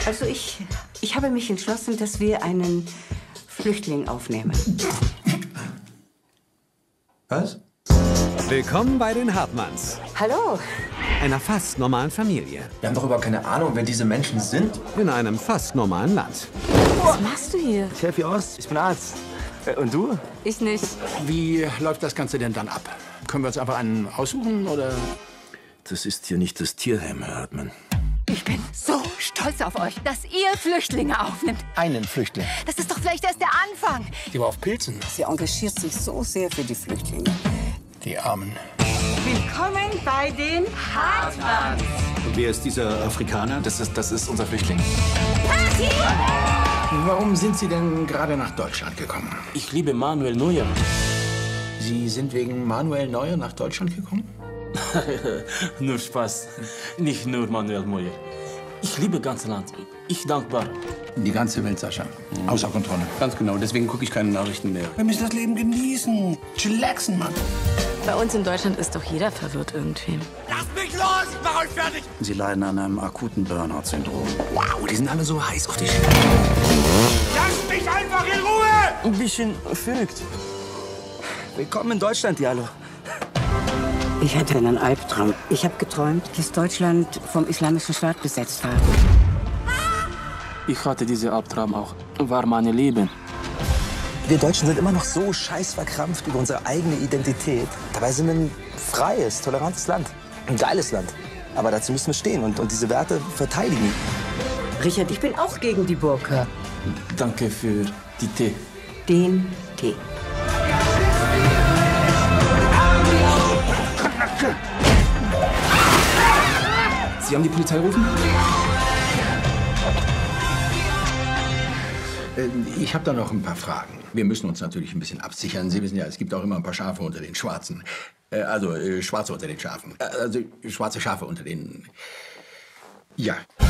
Also ich habe mich entschlossen, dass wir einen Flüchtling aufnehmen. Was? Willkommen bei den Hartmanns. Hallo. Einer fast normalen Familie. Wir haben doch überhaupt keine Ahnung, wer diese Menschen sind. In einem fast normalen Land. Was machst du hier? Ich helfe dir aus. Ich bin Arzt. Und du? Ich nicht. Wie läuft das Ganze denn dann ab? Können wir uns einfach einen aussuchen, oder? Das ist hier nicht das Tierheim, Herr Hartmann. Ich bin so stolz auf euch, dass ihr Flüchtlinge aufnimmt. Einen Flüchtling. Das ist doch vielleicht erst der Anfang. Die war auf Pilzen. Sie engagiert sich so sehr für die Flüchtlinge. Die Armen. Willkommen bei den Hartmanns. Und wer ist dieser Afrikaner? Das ist unser Flüchtling. Warum sind Sie denn gerade nach Deutschland gekommen? Ich liebe Manuel Neuer. Sie sind wegen Manuel Neuer nach Deutschland gekommen? Nur Spaß. Nicht nur Manuel Neuer. Ich liebe ganze Land. Ich dankbar. Die ganze Welt, Sascha. Außer Kontrolle. Ganz genau, deswegen gucke ich keine Nachrichten mehr. Wir müssen das Leben genießen. Chillaxen, Mann. Bei uns in Deutschland ist doch jeder verwirrt irgendwie. Lasst mich los! Ich mach euch fertig! Sie leiden an einem akuten Burnout-Syndrom. Wow, die sind alle so heiß auf die Schiene. Lasst mich einfach in Ruhe! Ein bisschen verrückt. Willkommen in Deutschland, Diallo. Ich hatte einen Albtraum. Ich habe geträumt, dass Deutschland vom Islamischen Staat besetzt war. Ich hatte diese Albtraum auch. War mein Leben. Wir Deutschen sind immer noch so scheiß verkrampft über unsere eigene Identität. Dabei sind wir ein freies, tolerantes Land. Ein geiles Land. Aber dazu müssen wir stehen und diese Werte verteidigen. Richard, ich bin auch gegen die Burka. Danke für die Tee. Den Tee. Sie haben die Polizei gerufen? Ich habe da noch ein paar Fragen. Wir müssen uns natürlich ein bisschen absichern. Sie wissen ja, es gibt auch immer ein paar Schafe unter den Schwarzen. Also Schwarze unter den Schafen. Also schwarze Schafe unter den... Ja.